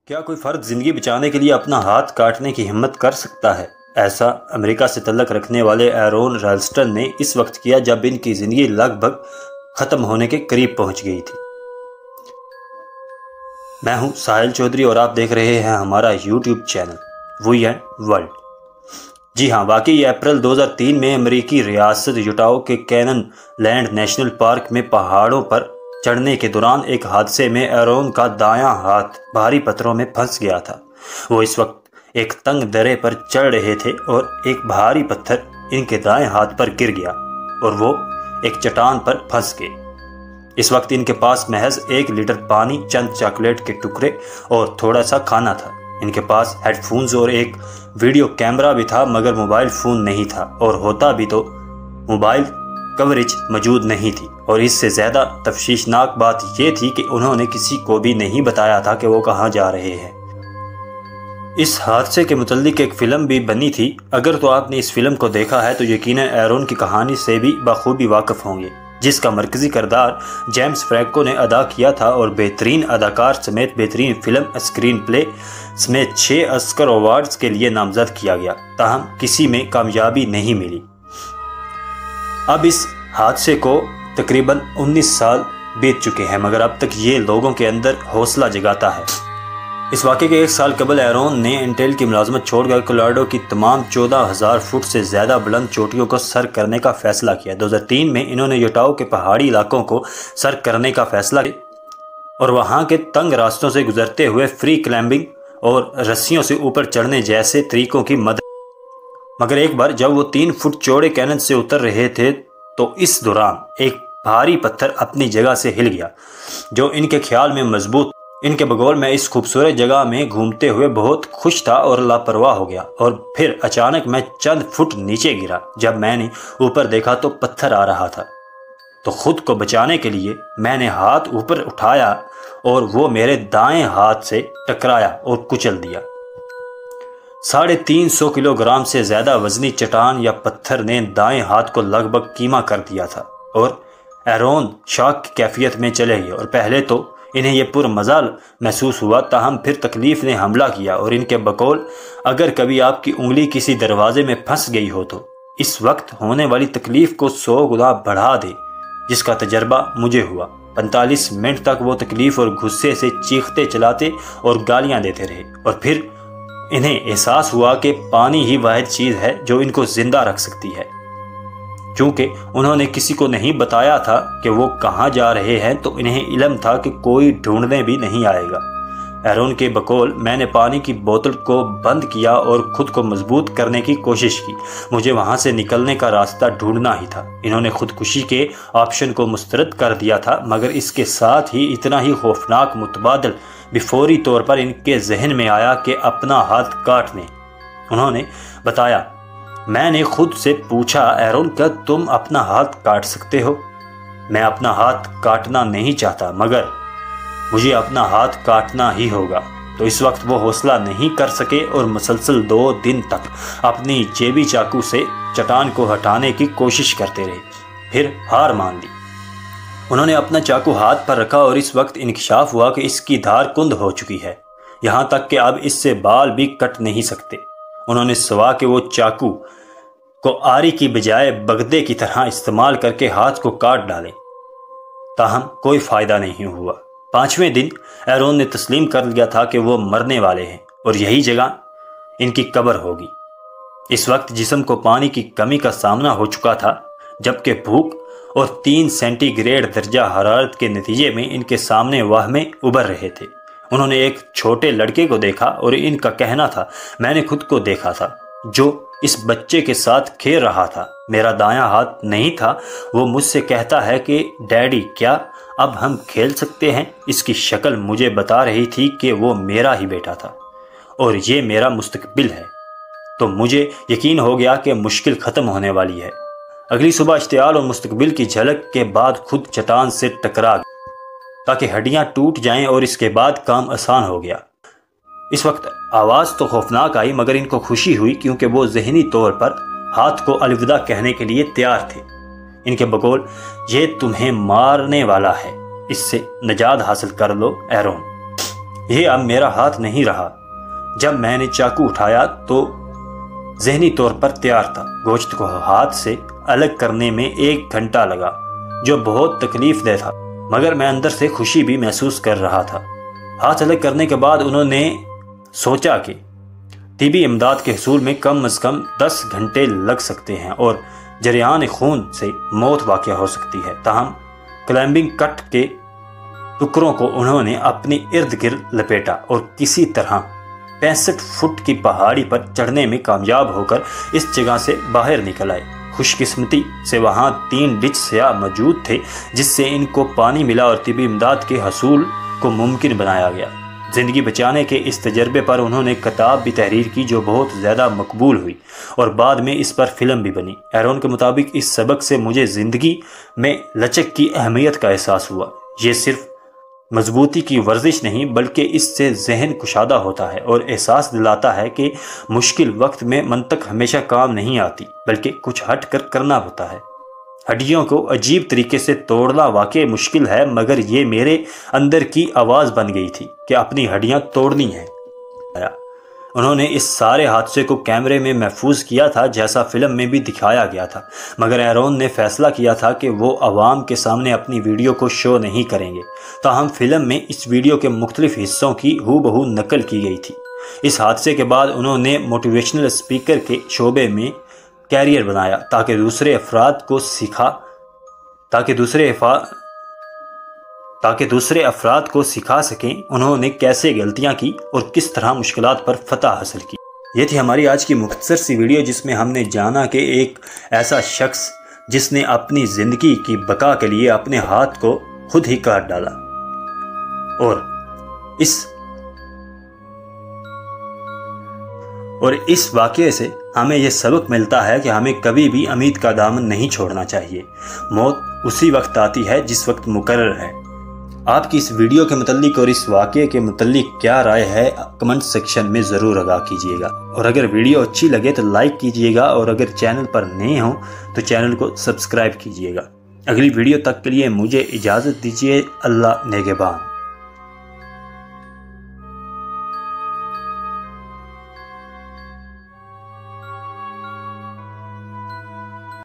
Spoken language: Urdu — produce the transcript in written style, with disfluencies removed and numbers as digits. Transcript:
کیا کوئی فرد زندگی بچانے کے لیے اپنا ہاتھ کاٹنے کی ہمت کر سکتا ہے؟ ایسا امریکہ سے تعلق رکھنے والے ایرون رالسٹن نے اس وقت کیا جب ان کی زندگی لگ بھگ ختم ہونے کے قریب پہنچ گئی تھی۔ میں ہوں ساحل چودھری اور آپ دیکھ رہے ہیں ہمارا YouTube channel we and world. جی ہاں، واقعی یہ اپریل 2003 میں امریکی ریاست یوٹاؤ کے کینن لینڈ نیشنل پارک میں پہاڑوں پر چڑھنے کے دوران ایک حادثے میں ایرون کا دایاں ہاتھ بھاری پتھروں میں پھنس گیا تھا۔ وہ اس وقت ایک تنگ درے پر چڑھ رہے تھے اور ایک بھاری پتھر ان کے دائیں ہاتھ پر گر گیا اور وہ ایک چٹان پر پھنس گئے۔ اس وقت ان کے پاس محض 1 لیٹر پانی، چند چاکلیٹ کے ٹکڑے اور تھوڑا سا کھانا تھا۔ ان کے پاس ہیڈ فونز اور ایک ویڈیو کیمرہ بھی تھا، مگر موبائل فون نہیں تھا، اور ہوتا بھی تو موبائل کوریج موجود نہیں تھی۔ اور اس سے زیادہ تشویشناک بات یہ تھی کہ انہوں نے کسی کو بھی نہیں بتایا تھا کہ وہ کہاں جا رہے ہیں۔ اس حادثے کے متعلق ایک فلم بھی بنی تھی۔ اگر تو آپ نے اس فلم کو دیکھا ہے تو یقیناً ایرون کی کہانی سے بھی بخوبی واقف ہوں گے، جس کا مرکزی کردار جیمز فرینکو نے ادا کیا تھا اور بہترین اداکار سمیت بہترین فلم اسکرین پلے سمیت 6 آسکر ایوارڈز کے لیے نامزد کیا گیا، تاہم کسی میں کامیابی نہیں ملی۔ اب اس حادثے کو تقریباً 19 سال بیت چکے ہیں، مگر اب تک یہ لوگوں کے اندر حوصلہ جگاتا ہے۔ اس واقعے کے 1 سال قبل ایرون نے انٹیل کی ملازمت چھوڑ کر کولوراڈو کی تمام 14,000 فٹ سے زیادہ بلند چوٹیوں کو سر کرنے کا فیصلہ کیا۔ 2003 میں انہوں نے یوٹاؤ کے پہاڑی علاقوں کو سر کرنے کا فیصلہ کیا اور وہاں کے تنگ راستوں سے گزرتے ہوئے فری کلائمبنگ اور رسیوں سے اوپر چڑھنے جیسے طریقوں کی مدد۔ مگر ایک بار جب وہ 3 فٹ چوڑے کینن سے اتر رہے تھے تو اس دوران ایک بھاری پتھر اپنی جگہ سے ہل گیا، جو ان کے خیال میں مضبوط۔ ان کے بقول میں اس خوبصورت جگہ میں گھومتے ہوئے بہت خوش تھا اور لاپرواہ ہو گیا، اور پھر اچانک میں چند فٹ نیچے گرا۔ جب میں نے اوپر دیکھا تو پتھر آ رہا تھا، تو خود کو بچانے کے لیے میں نے ہاتھ اوپر اٹھایا اور وہ میرے دائیں ہاتھ سے ٹکرایا اور کچل دیا۔ 350 کلو گرام سے زیادہ وزنی چٹان یا پتھر نے دائیں ہاتھ کو لگ بھگ کیما کر دیا تھا، اور ایرون شاک کی کیفیت میں چلے گئے، اور پہلے تو انہیں یہ پرمزال محسوس ہوا، تاہم پھر تکلیف نے حملہ کیا، اور ان کے بقول اگر کبھی آپ کی انگلی کسی دروازے میں پھنس گئی ہو تو اس وقت ہونے والی تکلیف کو 100 گنا بڑھا دے، جس کا تجربہ مجھے ہوا۔ 45 منٹ تک وہ تکلیف اور غصے سے چیختے چلاتے اور گالیاں دیتے رہے، اور پھر انہیں احساس ہوا کہ پانی ہی واحد چیز ہے جو ان کو زندہ رکھ سکتی ہے۔ چونکہ انہوں نے کسی کو نہیں بتایا تھا کہ وہ کہاں جا رہے ہیں، تو انہیں علم تھا کہ کوئی ڈھونڈنے بھی نہیں آئے گا۔ ایرون کے بقول میں نے پانی کی بوتل کو بند کیا اور خود کو مضبوط کرنے کی کوشش کی۔ مجھے وہاں سے نکلنے کا راستہ ڈھونڈنا ہی تھا۔ انہوں نے خودکشی کے آپشن کو مسترد کر دیا تھا، مگر اس کے ساتھ ہی اتنا ہی خوفناک متبادل بھی فوری طور پر ان کے ذہن میں آیا کہ اپنا ہاتھ کاٹ لیں۔ انہوں نے بتایا، میں نے خود سے پوچھا، ایرون کیا تم اپنا ہاتھ کاٹ سکتے ہو؟ میں اپنا ہاتھ کاٹنا نہیں چاہتا، مگر مجھے اپنا ہاتھ کاٹنا ہی ہوگا۔ تو اس وقت وہ حوصلہ نہیں کر سکے اور مسلسل 2 دن تک اپنی جیبی چاقو سے چٹان کو ہٹانے کی کوشش کرتے رہے، پھر ہار مان لی۔ انہوں نے اپنا چاقو ہاتھ پر رکھا اور اس وقت انکشاف ہوا کہ اس کی دھار کند ہو چکی ہے، یہاں تک کہ اب اس سے بال بھی کٹ نہیں سکتے۔ انہوں نے سوا کہ وہ چاقو کو آری کی بجائے بگدے کی طرح استعمال کر کے ہاتھ کو کاٹ ڈالیں، تاہم کوئی فائدہ نہیں ہوا۔ 5ویں دن ایرون نے تسلیم کر لیا تھا کہ وہ مرنے والے ہیں اور یہی جگہ ان کی قبر ہوگی۔ اس وقت جسم کو پانی کی کمی کا سامنا ہو چکا تھا، جبکہ بھوک اور 3 سینٹی گریڈ درجہ حرارت کے نتیجے میں ان کے سامنے وہمیں ابھر رہے تھے۔ انہوں نے ایک چھوٹے لڑکے کو دیکھا اور ان کا کہنا تھا، میں نے خود کو دیکھا تھا جو اس بچے کے ساتھ کھیل رہا تھا، میرا دایاں ہاتھ نہیں تھا۔ وہ مجھ سے کہتا ہے کہ ڈیڈی کیا اب ہم کھیل سکتے ہیں؟ اس کی شکل مجھے بتا رہی تھی کہ وہ میرا ہی بیٹا تھا اور یہ میرا مستقبل ہے۔ تو مجھے یقین ہو گیا کہ مشکل ختم ہونے والی ہے۔ اگلی صبح اشتعال اور مستقبل کی جھلک کے بعد خود چٹان سے ٹکرا گیا تاکہ ہڈیاں ٹوٹ جائیں، اور اس کے بعد کام آسان ہو گیا۔ اس وقت آواز تو خوفناک آئی، مگر ان کو خوشی ہوئی کیونکہ وہ ذہنی طور پر ہاتھ کو الوداع کہنے کے لیے تیار تھے۔ ان کے بقول یہ تمہیں مارنے والا ہے، اس سے نجات حاصل کر لو ایرون۔ یہ اب میرا ہاتھ نہیں رہا۔ جب میں نے چاقو اٹھایا تو ذہنی طور پر تیار تھا۔ گوشت کو ہاتھ سے الگ کرنے میں 1 گھنٹہ لگا، جو بہت تکلیف دہ تھا، مگر میں اندر سے خوشی بھی محسوس کر رہا تھا۔ ہاتھ الگ کرنے کے بعد انہوں نے سوچا کہ طبی امداد کے حصول میں کم از کم 10 گھنٹے لگ سکتے ہیں اور جریان خون سے موت واقع ہو سکتی ہے۔ تاہم کلائمبنگ کٹ کے ٹکڑوں کو انہوں نے اپنے ارد گرد لپیٹا اور کسی طرح 65 فٹ کی پہاڑی پر چڑھنے میں کامیاب ہو کر اس جگہ سے باہر نکل آئے۔ خوش قسمتی سے وہاں 3 ڈچ سیاح موجود تھے، جس سے ان کو پانی ملا اور طبی امداد کے حصول کو ممکن بنایا گیا۔ زندگی بچانے کے اس تجربے پر انہوں نے کتاب بھی تحریر کی، جو بہت زیادہ مقبول ہوئی اور بعد میں اس پر فلم بھی بنی۔ ایرون کے مطابق اس سبق سے مجھے زندگی میں لچک کی اہمیت کا احساس ہوا۔ یہ صرف مضبوطی کی ورزش نہیں، بلکہ اس سے ذہن کشادہ ہوتا ہے اور احساس دلاتا ہے کہ مشکل وقت میں منطق ہمیشہ کام نہیں آتی، بلکہ کچھ ہٹ کر کرنا ہوتا ہے۔ ہڈیوں کو عجیب طریقے سے توڑنا واقعی مشکل ہے، مگر یہ میرے اندر کی آواز بن گئی تھی کہ اپنی ہڈیاں توڑنی ہیں۔ انہوں نے اس سارے حادثے کو کیمرے میں محفوظ کیا تھا، جیسا فلم میں بھی دکھایا گیا تھا، مگر ایرون نے فیصلہ کیا تھا کہ وہ عوام کے سامنے اپنی ویڈیو کو شو نہیں کریں گے۔ تاہم فلم میں اس ویڈیو کے مختلف حصوں کی ہو بہو نقل کی گئی تھی۔ اس حادثے کے بعد انہوں نے موٹیویشنل اسپیکر کے شعبے میں کیریئر بنایا تاکہ دوسرے افراد کو سکھا سکیں انہوں نے کیسے غلطیاں کی اور کس طرح مشکلات پر فتح حاصل کی۔ یہ تھی ہماری آج کی مختصر سی ویڈیو، جس میں ہم نے جانا کہ ایک ایسا شخص جس نے اپنی زندگی کی بقا کے لیے اپنے ہاتھ کو خود ہی کاٹ ڈالا، اور اس واقعے سے ہمیں یہ سبق ملتا ہے کہ ہمیں کبھی بھی امید کا دامن نہیں چھوڑنا چاہیے۔ موت اسی وقت آتی ہے جس وقت مقرر ہے۔ آپ کی اس ویڈیو کے متعلق اور اس واقعے کے متعلق کیا رائے ہے کمنٹ سیکشن میں ضرور آگاہ کیجیے گا، اور اگر ویڈیو اچھی لگے تو لائک کیجیے گا، اور اگر چینل پر نئے ہوں تو چینل کو سبسکرائب کیجیے گا۔ اگلی ویڈیو تک کے لیے مجھے اجازت دیجیے۔ اللہ نگہبان۔